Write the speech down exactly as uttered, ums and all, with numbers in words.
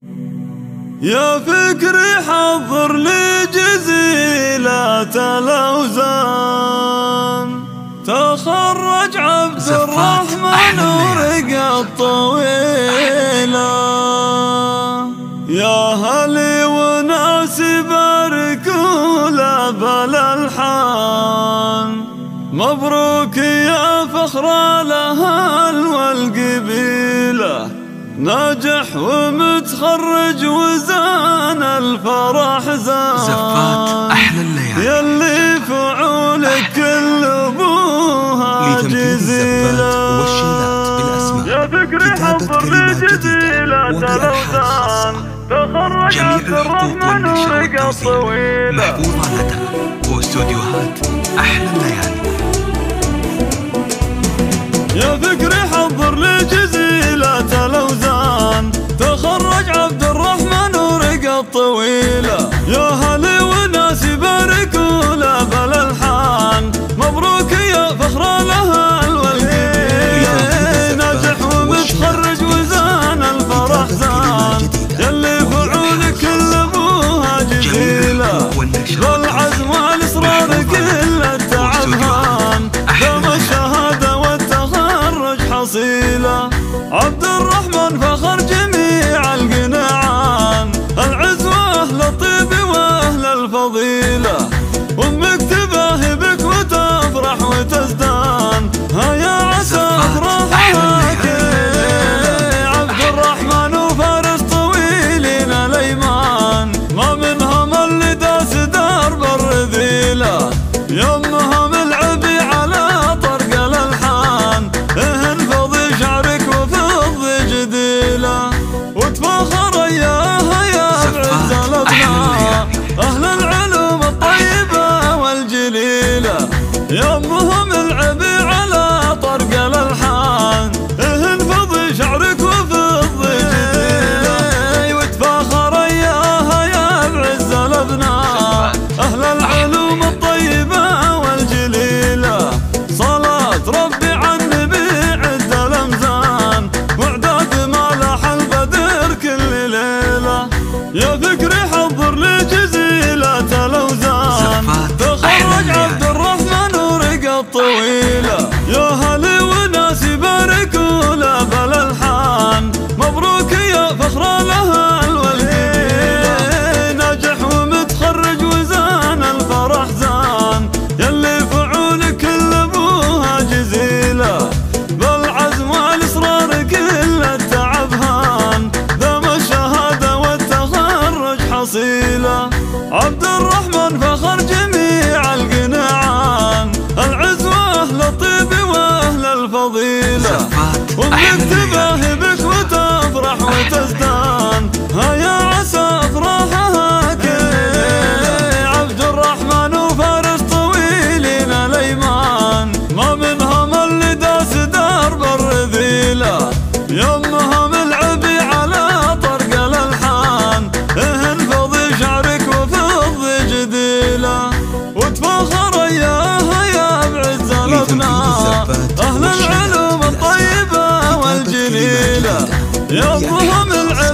يا فكري حضر لي جزيلات الأوزان، تخرج عبد الرحمن ورقى الطويلة. يا هلي وناس باركوا له بالألحان، مبروك يا فخر الأهل والقبيلة، ناجح ومتخرج وزان الفرح زان. زفات أحلى الليالي يلي فعولك كل أبوها جزيلة. والشيلات بالأسماء، يا فكري حضر لي جزيلات الأوزان، تخرج عبد الرحمن ورقى الطويلة. محفوظة لدى واستوديوهات أحلى الليالي. يا فكري حضر لي جزيلات الأوزان، تخرج عبد الرحمن ورقى الطويلة. يا هلي وناس يباركوا له بالألحان، مبروك يا فخر الأهل والقبيلة، ناجح ومتخرج وزان الفرح زان. يلي فعولك كل أبوها جزيلة، بالعزم والإصرار كل التعب هان، دوم الشهادة والتخرج حصيلة. عبد الرحمن فخر جميع القناعان، العز وأهل الطيب وأهل الفضيلة، أمك تباهي بك وتفرح وتزدان. ها يا عسى أفراحك عبد الرحمن وفارس طويلين الأيمان، ما منهم اللي داس درب الرذيلة، يمهم العبي على طرق الألحان، انفض شعرك وفض جديلة، وتفاخر اياها يا بعز الابناء، اهل العلوم الطيبة والجليلة، يمهم العبي على طرق الألحان، انفض شعرك وفض جديلة، وتفاخر اياها يا بعز الابناء، اهل العلوم الطيبة والجليلة. صلاة ربي على النبي عد الأمزان، وعداد ما لاح البدر كل ليلة. يا فكري حضر لي جزيلات الأوزان، تخرج عبد الرحمن ورقى الطويلة. يا هلي وناس يباركوا له بالألحان، مبروك يا فخر الأهل والقبيلة، ناجح ومتخرج وزان الفرح زان. يلي فعولك كل أبوها جزيلة، بالعزم والإصرار كل التعب هان، دام الشهادة والتخرج حصيلة. عبد الرحمن فخر جميع القناعان، العز وأهل الطيب وأهل الفضيلة، أمك تباهي بك وتفرح وتزدان. ها يا عسى أفراحها كل عبد الرحمن وفارس طويلين الأيمان، ما منهم اللي داس درب الرذيلة، يمهم العبي على طرق الألحان، انفض شعرك وفض جديلة، وتفاخر اياها يا بعز الابناء، اهل العلوم الطيبة والجليلة، يمهم العبي